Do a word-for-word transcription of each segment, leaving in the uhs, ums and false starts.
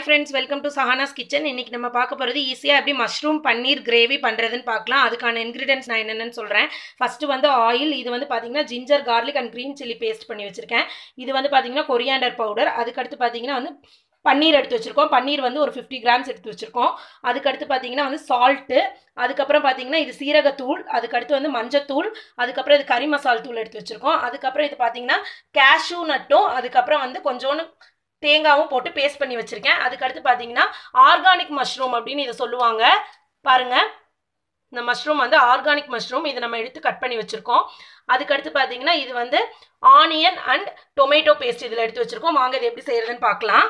friends, welcome to Sahana's kitchen. இன்னைக்கு நம்ம பார்க்க போறது ஈஸியா எப்படி மஷ்ரூம் பன்னீர் கிரேவி பண்றதுன்னு பார்க்கலாம். அதுக்கான ingredients நான் என்னன்னு சொல்றேன். ஃபர்ஸ்ட் வந்து ஆயில், இது வந்து பாத்தீங்கன்னா ginger, garlic and green chili paste பண்ணி வச்சிருக்கேன். இது வந்து பாத்தீங்கன்னா coriander powder. அதுக்கு அடுத்து பாத்தீங்கன்னா வந்து பன்னீர் எடுத்து வச்சிருக்கோம். பன்னீர் வந்து ஒரு fifty grams எடுத்து வச்சிருக்கோம். அதுக்கு அடுத்து பாத்தீங்கன்னா வந்து salt, அதுக்கு அப்புறம் பாத்தீங்கன்னா இது சீரகத்தூள், அதுக்கு அடுத்து வந்து மஞ்சத்தூள், அதுக்கு அப்புறம் இது கறி மசாலா தூள் எடுத்து வச்சிருக்கோம். அதுக்கு அப்புறம் இது பாத்தீங்கன்னா cashew நட்டும், அதுக்கு அப்புறம் வந்து கொஞ்சோண்டு தேங்காவும் போட்டு பேஸ்ட் பண்ணி வச்சிருக்கேன். அதுக்கு அடுத்து பாத்தீங்கன்னா ஆர்கானிக் மஷ்ரூம் அப்படின்னு இத சொல்லுவாங்க. பாருங்க, இந்த மஷ்ரூம் வந்து ஆர்கானிக் மஷ்ரூம். இத நம்ம எடுத்து கட் பண்ணி வச்சிருக்கோம். அதுக்கு அடுத்து பாத்தீங்கன்னா இது வந்து ஆனியன் அண்ட் டொமேட்டோ பேஸ்ட் இதுல எடுத்து வச்சிருக்கோம். வாங்க இது எப்படி செய்யறதுன்னு பார்க்கலாம்.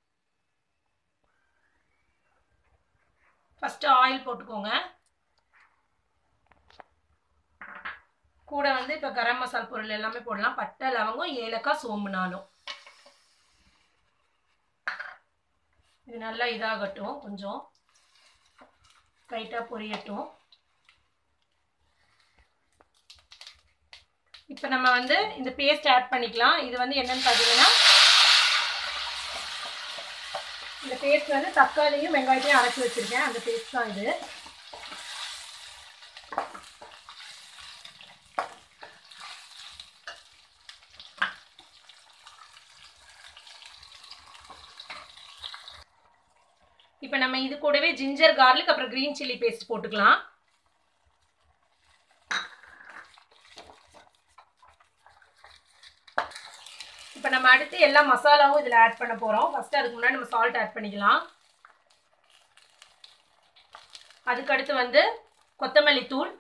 ஃபர்ஸ்ட் ஆயில் போட்டுக்கோங்க. கூட வந்து இப்ப கரம் மசாலா பொருள் எல்லாமே போடலாம். பட்டை, லவங்கம், ஏலக்காய், சோம்பு நாளும். இது நல்லா இதாகட்டும், கொஞ்சம் லைட்டா பொரியட்டும். இப்போ நம்ம வந்து இந்த பேஸ்ட் ஆட் பண்ணிக்கலாம். இது வந்து என்னன்னு பாத்தீங்கன்னா இந்த பேஸ்ட் வந்து தக்காளியும் வெங்காயத்தையும் அரைச்சு வச்சிருக்கேன். அந்த பேஸ்ட் தான் இது. இப்போ நம்ம இது கூடவே ஜிஞ்சர், garlic அப்புறம் green chili paste போட்டுக்கலாம். இப்போ நம்ம அடுத்து எல்லா மசாலாவும் இதுல ஆட் பண்ண போறோம். ஃபர்ஸ்ட் அதுக்கு முன்னாடி நம்ம salt ஆட் பண்ணிக்கலாம். அதுக்கு அடுத்து வந்து கொத்தமல்லி தூள்,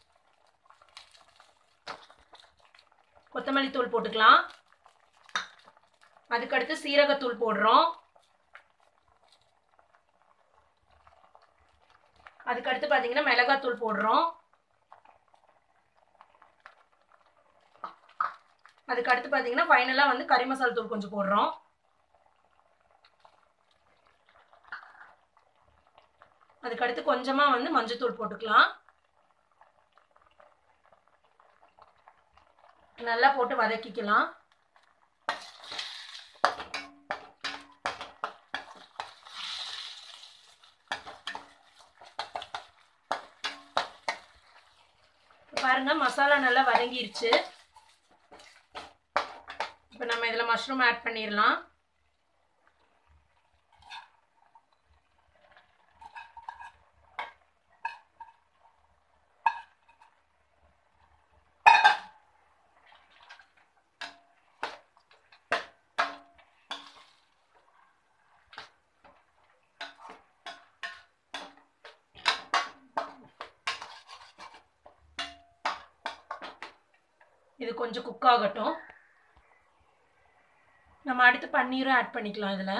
கொத்தமல்லி தூள் போட்டுக்கலாம். அதுக்கு அடுத்து சீரகத்தூள் போடுறோம். அதுக்கு அடுத்து பாத்தீங்கன்னா மிளகாத்தூள் போடுறோம். அதுக்கு அடுத்து பாத்தீங்கன்னா ஃபைனலா வந்து கறி மசாலா தூள் கொஞ்சம் போடுறோம். அதுக்கு அடுத்து கொஞ்சமா வந்து மஞ்சள் தூள் போட்டுக்கலாம். நல்லா போட்டு வதக்கிக்கலாம். பாருங்க, மசாலா நல்லா வதங்கிருச்சு. இப்போ நம்ம இதுல மஷ்ரூம் ஆட் பண்ணிரலாம். இது கொஞ்சம் குக் ஆகட்டும். நம்ம அடுத்து பன்னீரும் ஆட் பண்ணிக்கலாம் இதுல.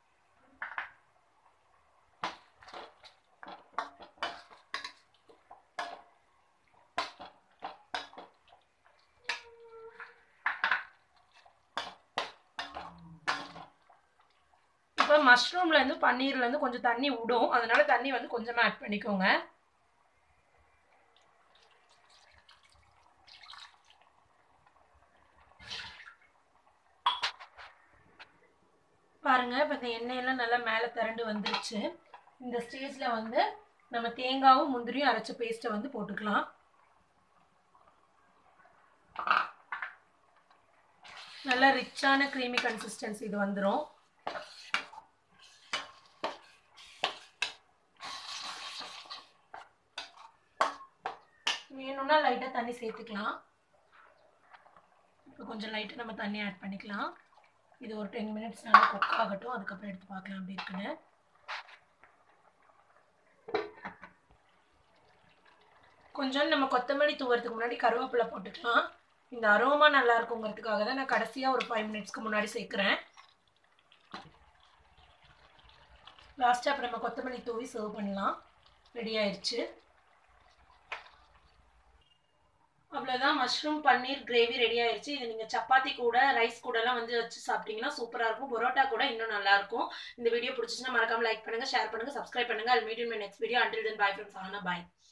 இப்போ மஷ்ரூம்ல இருந்து பன்னீர்ல இருந்து கொஞ்சம் தண்ணி விடும். அதனால தண்ணி வந்து கொஞ்சமா ஆட் பண்ணிக்கோங்க. பாருங்க, இப்போ இந்த எண்ணெயெல்லாம் நல்லா மேலே திரண்டு வந்துருச்சு. இந்த ஸ்டேஜ்ல வந்து நம்ம தேங்காவும் முந்திரியும் அரைச்ச பேஸ்ட்டை வந்து போட்டுக்கலாம். நல்லா ரிச்சான கிரீமி கன்சிஸ்டன்சி இது வந்துடும். வேணும்னா லைட்டா தண்ணி சேர்த்துக்கலாம். இப்போ கொஞ்சம் லைட்டா நம்ம தண்ணி ஆட் பண்ணிக்கலாம். இது ஒரு ten minutes நல்லா குக் ஆகட்டும். அதுக்கப்புறம் எடுத்து பார்க்கலாம் அப்படி இருக்குன்னு. கொஞ்சம் நம்ம கொத்தமல்லி தூவறதுக்கு முன்னாடி கருவேப்பிலை போட்டுக்கலாம். இந்த அரோமா நல்லா இருக்குங்கிறதுக்காக தான் நான் கடைசியா ஒரு five minutesக்கு முன்னாடி சேர்க்கிறேன். லாஸ்டா அப்புறம் நம்ம கொத்தமல்லி தூவி சர்வ் பண்ணலாம். ரெடி ஆயிடுச்சு. அவ்வளவுதான், மஷ்ரூம் பன்னீர் கிரேவி ரெடி ஆயிடுச்சு. இது நீங்க சப்பாத்தி கூட, ரைஸ் கூட எல்லாம் வந்து வச்சு சாப்பிட்டீங்கன்னா சூப்பரா இருக்கும். பரோட்டா கூட இன்னும் நல்லா இருக்கும். இந்த வீடியோ பிடிச்சிச்சுன்னா மறக்காம லைக் பண்ணுங்க, ஷேர் பண்ணுங்க, சப்ஸ்கிரைப் பண்ணுங்க. I'll meet you in my next video. Until then, bye from Sahana. Bye.